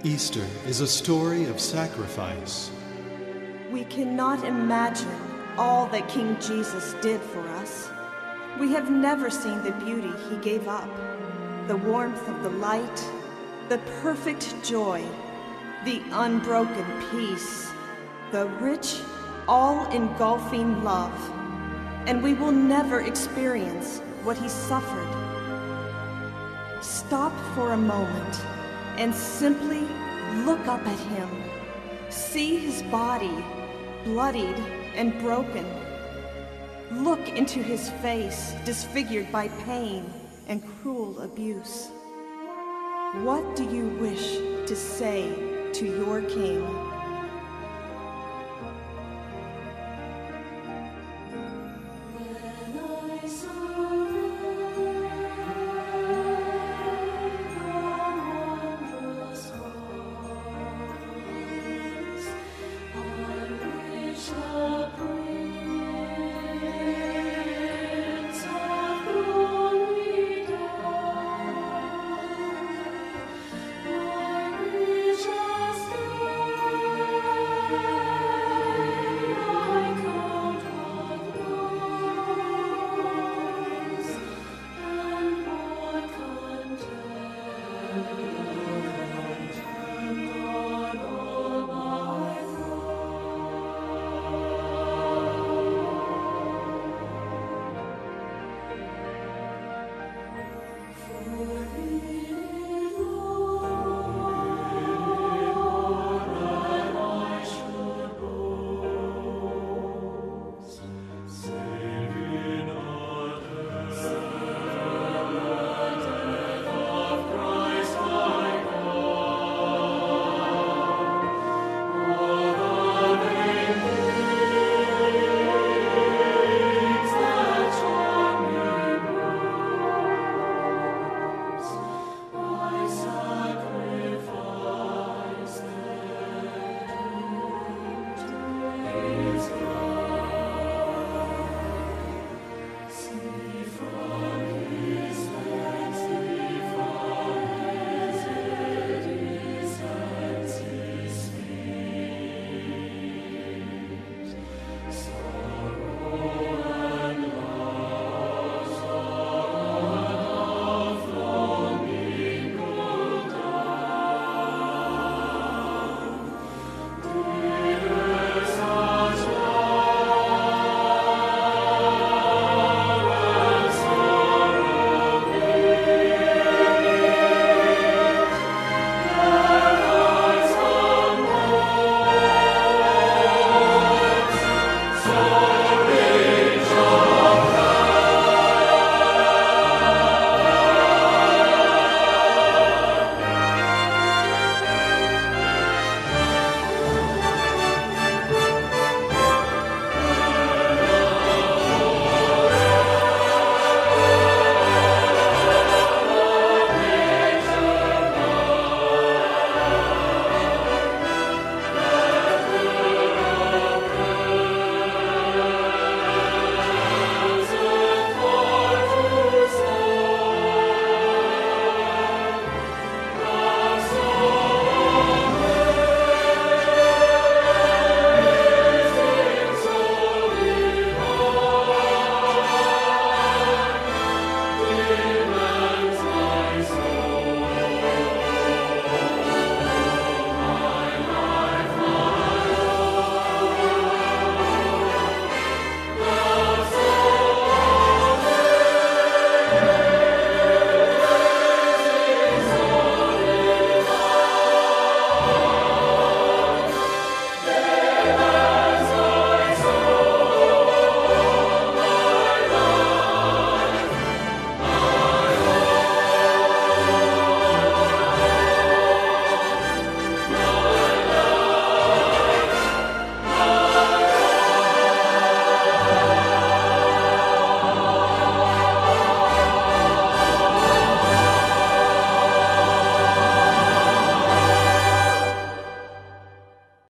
Easter is a story of sacrifice. We cannot imagine all that King Jesus did for us. We have never seen the beauty he gave up, the warmth of the light, the perfect joy, the unbroken peace, the rich, all-engulfing love, and we will never experience what he suffered. Stop for a moment and simply look up at him. See his body, bloodied and broken. Look into his face, disfigured by pain and cruel abuse. What do you wish to say to your king?